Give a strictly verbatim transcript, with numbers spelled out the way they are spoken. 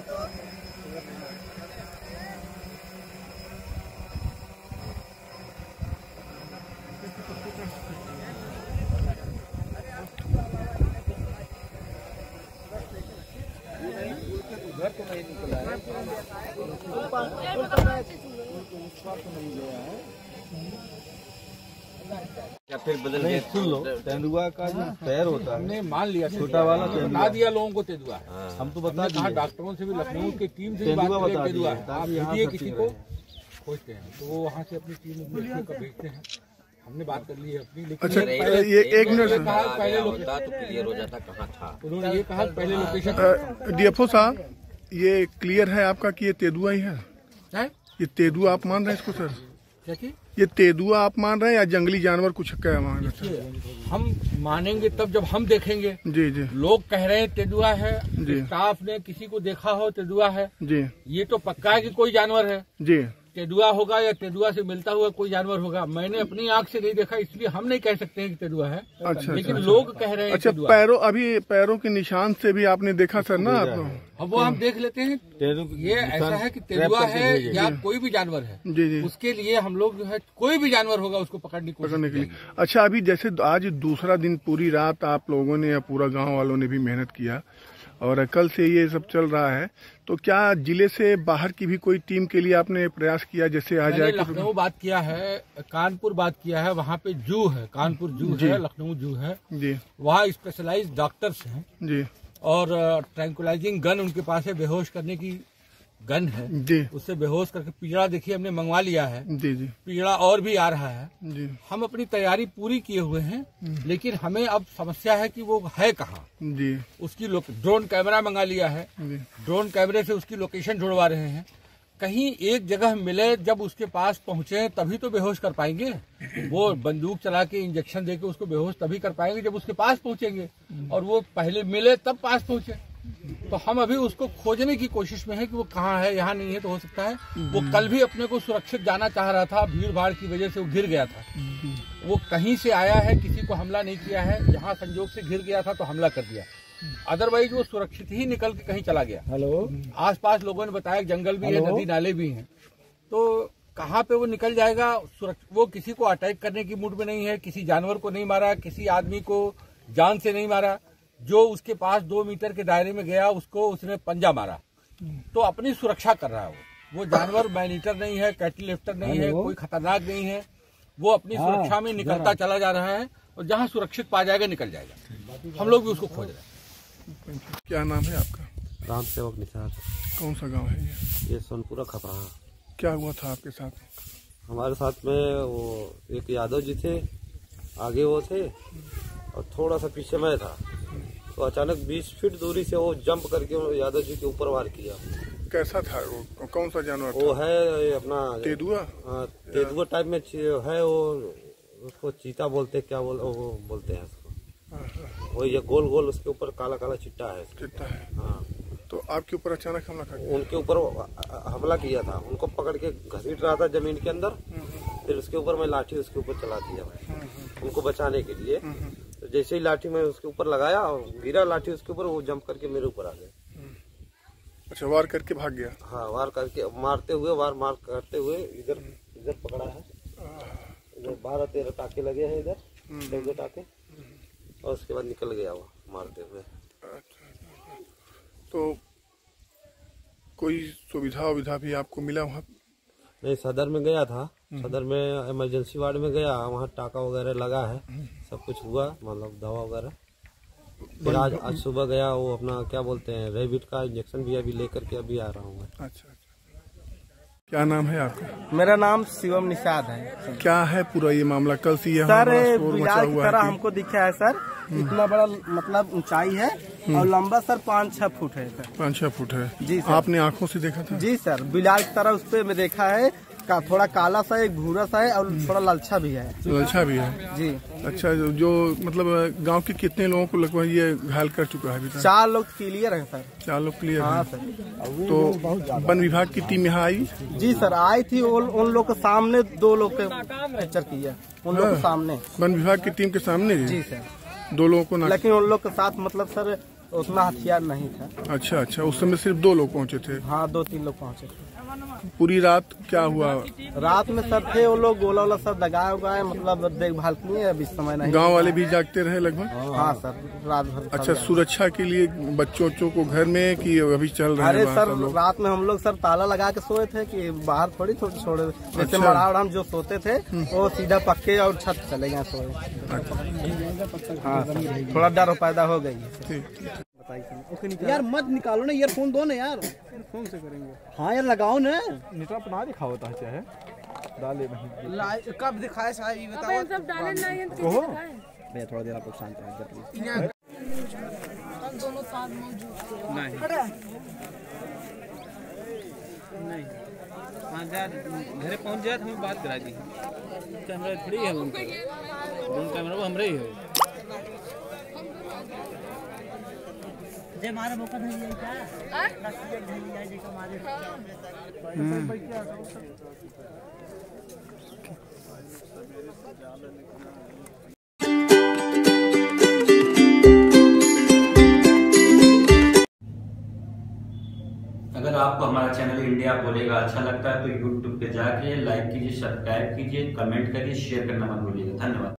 क्या फिर बदल गए? सुन लो, तेंदुआ का जो पैर होता है, हमने मान लिया, छोटा वाला बता दिया लोगों को तेंदुआ है। हाँ। हम तो बता दिए, डॉक्टरों से भी, लखनऊ की टीम से भी बात करें, तेंदुआ है, आप भेजिए किसी को खोजते हैं, तो वो वहाँ से अपनी टीम को भेजते हैं। हमने बात कर ली है अपनी, लेकिन अच्छा, ये एक मिनट कहा पहले होता तो क्लियर हो जाता कहाँ था। उन्होंने ये कहा पहले लोकेशन। डीएफओ साहब, ये क्लियर है आपका कि ये तेंदुआ ही है? है ये तेंदुआ आप मान रहे हैं इसको सर? क्या कि? ये तेंदुआ आप मान रहे हैं या जंगली जानवर कुछ क्या मान रहे हैं? हम मानेंगे तब जब हम देखेंगे। जी जी। लोग कह रहे हैं तेंदुआ है, स्टाफ ने किसी को देखा हो तेंदुआ है जी, ये तो पक्का है कि कोई जानवर है जी। तेंदुआ होगा या तेंदुआ से मिलता हुआ कोई जानवर होगा। मैंने अपनी आंख से नहीं देखा, इसलिए हम नहीं कह सकते हैं कि तेंदुआ है। अच्छा, लेकिन अच्छा, लोग कह रहे हैं अच्छा, पैरों अभी पैरों के निशान से भी आपने देखा सर ना? आप अब वो हम देख लेते हैं, ये ऐसा है कि तेंदुआ है या कोई भी जानवर है। जी जी। उसके लिए हम लोग जो है कोई भी जानवर होगा उसको पकड़ने को पकड़ने के लिए। अच्छा, अभी जैसे आज दूसरा दिन पूरी रात आप लोगों ने या पूरा गाँव वालों ने भी मेहनत किया और कल से ये सब चल रहा है, तो क्या जिले से बाहर की भी कोई टीम के लिए आपने प्रयास किया? जैसे आ जाए लखनऊ बात किया है, कानपुर बात किया है, वहाँ पे जू है, कानपुर जू है, लखनऊ जू है जी, वहाँ स्पेशलाइज्ड डॉक्टर्स हैं जी, और ट्रैंकुलाइजिंग गन उनके पास है, बेहोश करने की गन है जी, उससे बेहोश करके पिंजरा देखिए हमने मंगवा लिया है जी जी, पिंजरा और भी आ रहा है जी। हम अपनी तैयारी पूरी किए हुए हैं, लेकिन हमें अब समस्या है कि वो है कहाँ जी। उसकी ड्रोन कैमरा मंगा लिया है, ड्रोन कैमरे से उसकी लोकेशन ढूंढवा रहे हैं। कहीं एक जगह मिले, जब उसके पास पहुंचे तभी तो बेहोश कर पाएंगे। वो बंदूक चला के इंजेक्शन देके उसको बेहोश तभी कर पाएंगे जब उसके पास पहुंचेंगे, और वो पहले मिले तब पास पहुंचे। तो हम अभी उसको खोजने की कोशिश में है कि वो कहाँ है, यहाँ नहीं है तो हो सकता है वो कल भी अपने को सुरक्षित जाना चाह रहा था, भीड़ भाड़ की वजह से वो गिर गया था। वो कहीं से आया है, किसी को हमला नहीं किया है, यहाँ संजोग से गिर गया था तो हमला कर दिया, अदरवाइज वो सुरक्षित ही निकल के कहीं चला गया। हेलो, आसपास लोगों ने बताया जंगल भी है, नदी नाले भी हैं, तो कहाँ पे वो निकल जाएगा। वो किसी को अटैक करने की मूड में नहीं है, किसी जानवर को नहीं मारा, किसी आदमी को जान से नहीं मारा। जो उसके पास दो मीटर के दायरे में गया उसको उसने पंजा मारा, तो अपनी सुरक्षा कर रहा है। वो वो जानवर मैनीटर नहीं है, कैटल लिफ्टर नहीं है, कोई खतरनाक नहीं है, वो अपनी सुरक्षा में निकलता चला जा रहा है, और जहाँ सुरक्षित पा जाएगा निकल जाएगा। हम लोग भी उसको खोज रहे हैं। क्या नाम है आपका? राम सेवक निषाद। कौन सा गांव है ये? ये सोनपुरा खपरा। क्या हुआ था आपके साथ? हमारे साथ में वो एक यादव जी थे, आगे वो थे और थोड़ा सा पीछे मैं था, तो अचानक बीस फीट दूरी से वो जंप करके यादव जी के ऊपर वार किया। कैसा था वो? कौन सा जानवर वो था? है अपना तेंदुआ। तेंदुआ टाइप में है वो, उसको चीता बोलते, क्या बोल वो बोलते हैं उसको, वो ये गोल गोल उसके ऊपर काला काला चिट्टा है। चिट्टा है, हाँ। तो आपके ऊपर अचानक हमला कर दिया? उनके ऊपर हमला किया था, उनको पकड़ के घसीट रहा था जमीन के अंदर, फिर उसके ऊपर मैं लाठी उसके ऊपर चला दिया उनको बचाने के लिए। तो जैसे ही लाठी मैं उसके ऊपर लगाया, गिरा लाठी उसके ऊपर, वो जंप करके मेरे ऊपर आ गया। अच्छा, वार करके भाग गया? हाँ, वार करके मारते हुए वार मार करते हुए इधर इधर पकड़ा है, इधर बारह तेरह टाके लगे हैं, इधर एक दो टाके, और उसके बाद निकल गया वो मारते हुए। तो कोई सुविधा उविधा भी आपको मिला वहाँ? नहीं, सदर में गया था, सदर में इमरजेंसी वार्ड में गया, वहाँ टाका वगैरह लगा है, सब कुछ हुआ, मतलब दवा वगैरह। फिर आज आज सुबह गया, वो अपना क्या बोलते हैं रेबिट का इंजेक्शन भी अभी लेकर के अभी आ रहा हूँ। अच्छा अच्छा, क्या नाम है आपका? मेरा नाम शिवम निषाद है। क्या है पूरा ये मामला? कल से ये सर बिलाल की तरह हमको दिखा है सर, इतना बड़ा मतलब ऊंचाई है और लंबा सर पाँच छह फुट है सर। पाँच छह फुट है जी सर। आपने आंखों से देखा था? जी सर, बिलाल की तरह उस पे मैं देखा है, का थोड़ा काला सा एक भूरा सा है और थोड़ा ललछा भी है। ललछा भी है जी। अच्छा, जो मतलब गांव के कितने लोगों को लगभग ये घायल कर चुका है अभी तक? चार लोग क्लियर है सर। चार लोग क्लियर हाँ है सर। तो वन विभाग की टीम यहाँ आई? जी सर, आई थी, उन लोग के सामने दो लोग के फ्रैक्चर किया, उन लोग के सामने। वन विभाग की टीम के सामने? जी सर, दो लोगों को। लेकिन उन लोग के साथ मतलब सर उतना हथियार नहीं था। अच्छा अच्छा, उस समय सिर्फ दो लोग पहुंचे थे? हाँ, दो तीन लोग पहुंचे थे। पूरी रात क्या हुआ? रात में सब थे वो लोग, गोला वोला सब दगाए उगाए, मतलब देखभाल किए। अब इस समय नहीं। गांव वाले भी जागते रहे लगभग? हाँ सर, रात भर। अच्छा, सुरक्षा के लिए बच्चों बच्चों को घर में कि अभी चल रहे हैं? अरे सर, रात में हम लोग सर ताला लगा के सोए थे कि बाहर थोड़ी थोड़ी छोड़े। जैसे अच्छा। मरा हम जो सोते थे वो सीधा पक्के और छत चले गए सोए। हाँ, थोड़ा डर पैदा हो गई है। यार मत निकालो ना, ईयरफोन दो ना यार। फोन से करेंगे। हाँ यार लगाओ ना। नेटवा अपना दिखा होता है चाहे डाले नहीं। कब दिखाए साहब ये बताओ। सब डाले नहीं तो ओहो भैया थोड़ा देर आप लोग शांत रहिए। हम दोनों साथ मौजूद थे। नहीं नहीं, हाँ जा घरे पहुंच जाए तो हमें बात करा दी। कैमरा फ्री है उनका, कैमरा वो हमरे ही है। जे हमारा मौका नहीं है क्या? नहीं है जे हमारे। अगर आपको हमारा चैनल इंडिया बोलेगा अच्छा लगता है तो यूट्यूब पे जाके लाइक कीजिए, सब्सक्राइब कीजिए, कमेंट करिए, शेयर करना मत भूलिएगा। धन्यवाद।